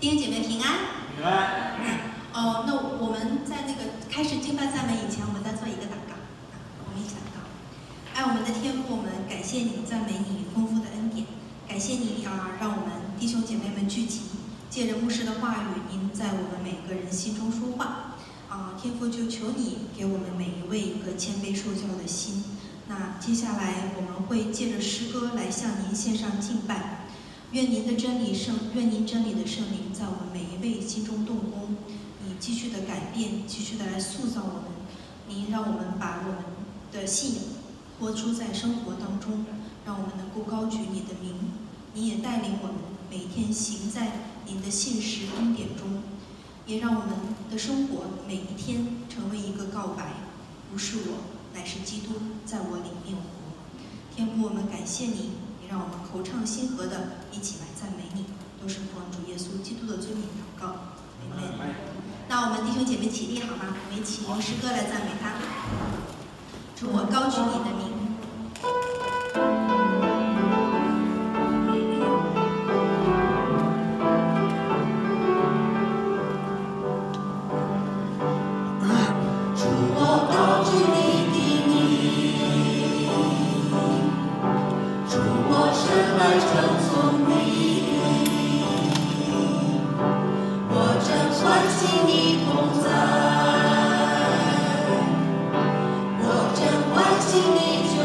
弟兄姐妹平安。 平安。 那我们在那个开始敬拜赞美以前，我们再做一个祷告。我们一起祷告。爱我们的天父，我们感谢你，赞美你丰富的恩典，感谢你让我们弟兄姐妹们聚集，借着牧师的话语，您在我们每个人心中说话。天父就求你给我们每一位一个谦卑受教的心。那接下来我们会借着诗歌来向您献上敬拜。愿您真理的圣灵在我们每一位心中动工，你继续的改变，继续的来塑造我们。您让我们把我们的信仰活出在生活当中，让我们能够高举你的名。你也带领我们每天行在您的信实恩典中，也让我们的生活每一天成为一个告白，不是我，乃是基督在我里面活。天父，我们感谢你，也让我们口唱心和的一起来赞美你，都是奉主耶稣基督的尊名祷告。阿门。那我们弟兄姐妹起立好吗？我们一起用诗歌来赞美他。主，我高举你的名。 我真欢喜你。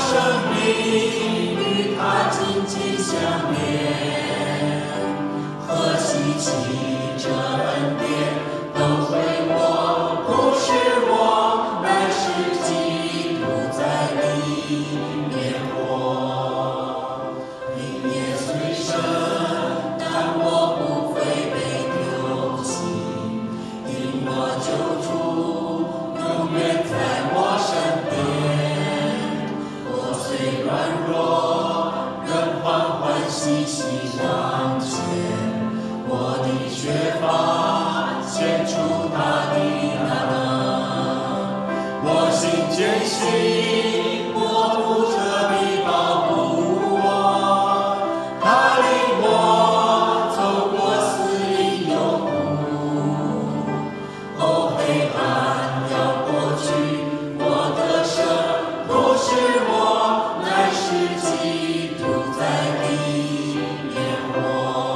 生命与他紧紧相连，何稀奇这恩典都归我，不是我，乃是基督在里面活。灵也虽深，但我不会被丢弃，因我救主永远在我身边。我虽软弱，仍欢欢喜喜往前。我的缺乏显出他的大能，我心坚信，我不彻底保护我，他领我走过死荫幽谷。哦，黑暗要过去，我的神不是我，乃是基督在里面活。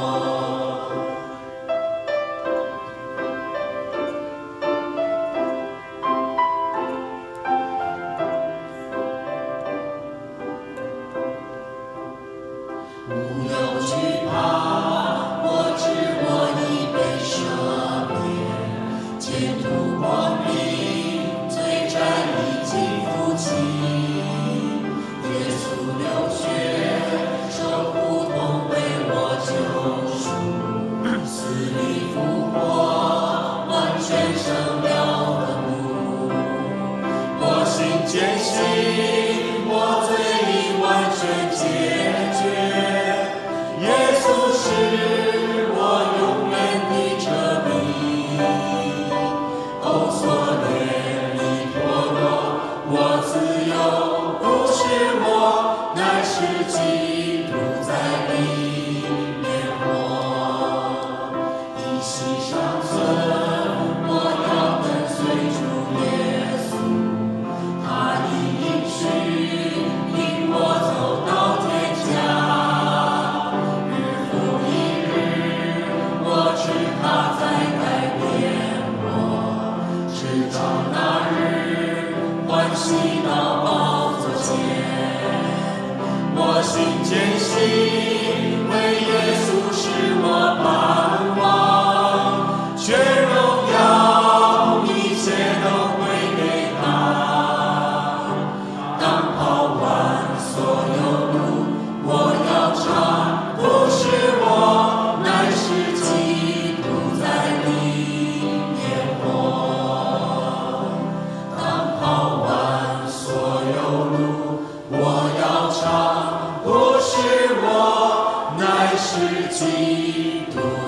不用惧怕，我知我已被赦免，前途光明，罪债已经付清。耶稣流血，受苦痛为我救赎，死里复活，完全胜了愤怒。我心坚信，我罪已完全解决。耶稣是我永远的遮蔽。哦，所怜弥陀罗，我自由，不是我，乃是基督在里面活。一息尚存，我要跟随主耶稣，他的应许领我走到天家。我知他在改变我，直到那日欢喜到宝座前。我心坚信，为耶稣是我盼望，全荣耀一切都归给他。当跑完所有路，我要唱，不是我，乃是基督在里面活。当跑完所有路，我要唱，不是我，乃是基督。